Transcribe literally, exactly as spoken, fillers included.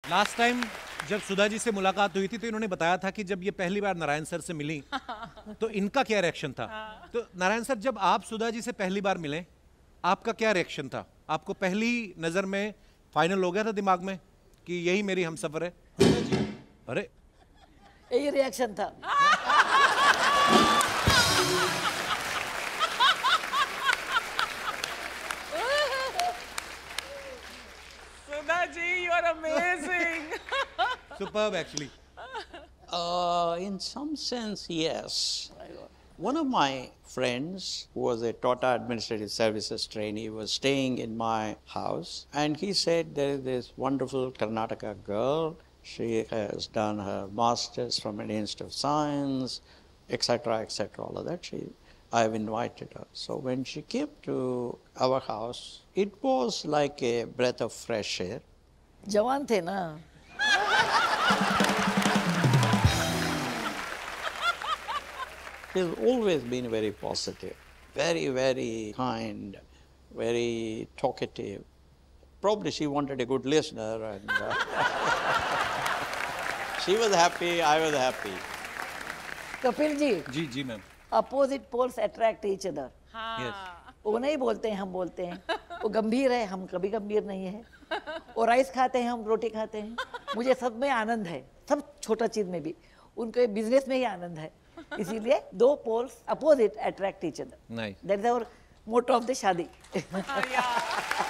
Last time जब सुधा जी से मुलाकात हुई थी तो इन्होंने बताया था कि जब ये पहली बार नारायण सर से मिली तो इनका क्या रिएक्शन था। तो नारायण सर, जब आप सुधा जी से पहली बार मिले, आपका क्या रिएक्शन था? आपको पहली नजर में फाइनल हो गया था दिमाग में कि यही मेरी हमसफर है? अरे यही रिएक्शन था। Sudha ji, you are amazing. Superb, actually. Uh, in some sense, yes. One of my friends, who was a Tata Administrative Services trainee, was staying in my house, and he said there is this wonderful Karnataka girl. She has done her masters from an Institute of Science, et cetera, et cetera. All of that. She, I have invited her. So when she came to our house, it was like a breath of fresh air. जवान थे ना। She's always been very positive, very, very kind, very talkative. Probably she wanted a good listener, and uh, she was happy, I was happy. Kapil ji, ji ji ma'am. Opposite poles attract each other. वो नहीं बोलते हैं, हम बोलते हैं। वो गंभीर है, हम कभी गंभीर नहीं है। वो राइस खाते हैं, हम रोटी खाते हैं। मुझे सब में आनंद है, सब छोटा चीज में भी। उनके बिजनेस में ही आनंद है। इसीलिए दो poles opposite attract each other. Nice. That is our motto of the शादी।